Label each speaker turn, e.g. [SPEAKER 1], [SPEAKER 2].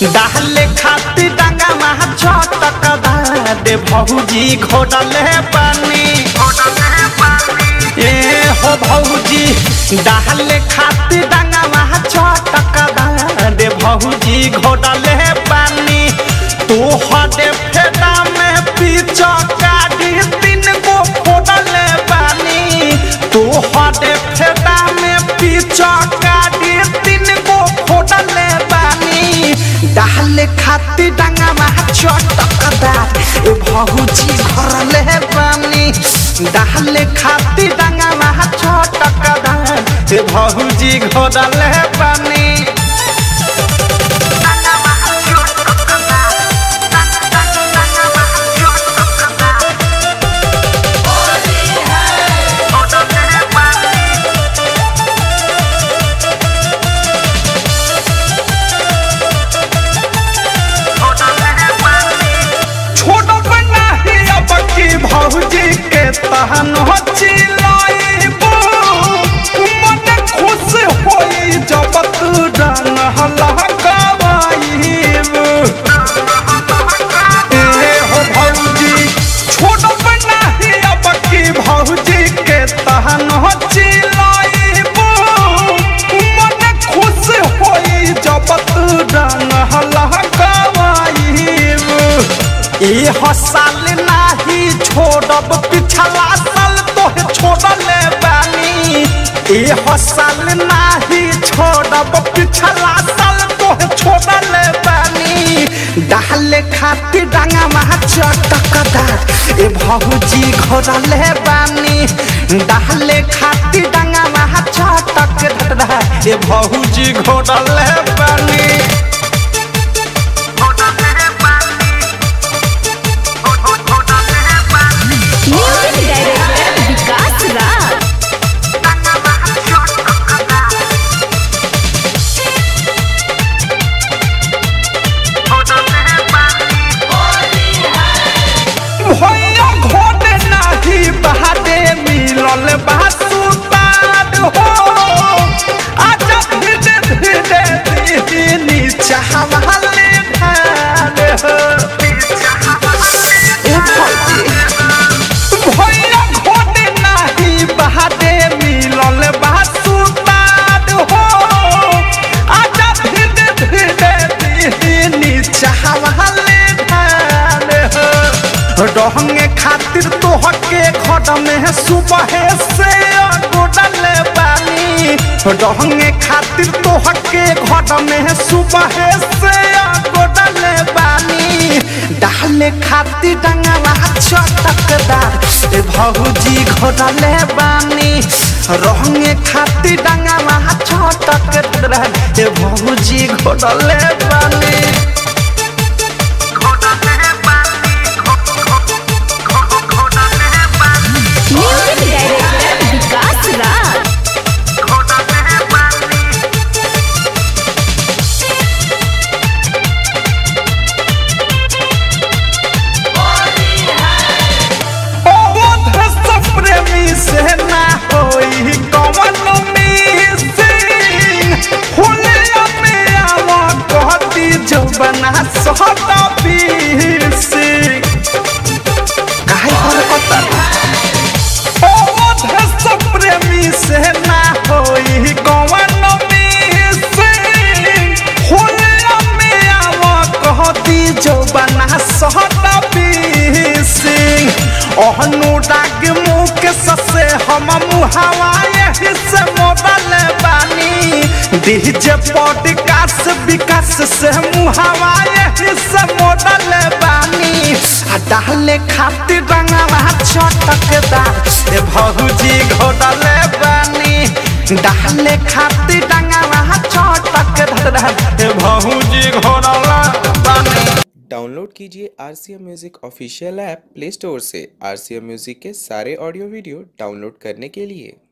[SPEAKER 1] डाले खाती डांगा महा चटक दे भौजी घोड़ले पानी ए हो भौजी डाले खाती डांगा महा चटक दे भौजी घोड़ले पानी तू हदे फेदा में पीछा काटी 3 गो फोड़ले पानी तू हदे फेदा में पीछा काटी 3 गो फोड़ले पानी डाले खाती डांगा महा चटकदार ए भौजी घोड़ले पानी डाले खाती डांगा महा चटकदार ए भौजी घोड़ले पानी भौजी के तहन हो चिलाइबो मन खुश होई जब तू रंग हलकावाइबो ए हो भौजी छोड़ब नाही अब की भौजी के तहन हो चिलाइबो मन खुश होई जब तू रंग हलकावाइबो ए हसाल नाही छोड़ब पिछला साल तोहे छोड़ले बानी ए हसाल नाही छोड़ब पिछला साल तोहे छोड़ले बानी डाले खाती डांगा महा चटकदार ए भौजी घोड़ले बानी डाले खाती डांगा महा चटकदार ए भौजी घोड़ले बानी रहंगे खातिर तोहके घर में सुबह से गोडले पानी रहंगे खातिर तोहके घर में सुबह से गोडले पानी डाले खातिर डांगा महा चटकदार ए भौजी घोड़ले बानी रहंगे खातिर डांगा महा चटकदार ए भौजी घोड़ले बानी बना सोहता पीसी काहे पर पता ओ धस प्रेमी से ना होई कौन मिसिंग होलिया में आवा कहती जो बना सोहता पीसी ओहनु डाग मुख ससे हम मुहावा यही से मोबाइल बानी डीजे पॉडकास्ट विकास से मुहावा यही से मॉडल बानी डाले खातिर डांगा महा चटकदार ए भौजी घोड़ले बानी डाले खातिर डांगा महा चटकदार ए भौजी घोड़ले बानी।
[SPEAKER 2] डाउनलोड कीजिए RCM music official app play store से। RCM म्यूजिक के सारे ऑडियो वीडियो डाउनलोड करने के लिए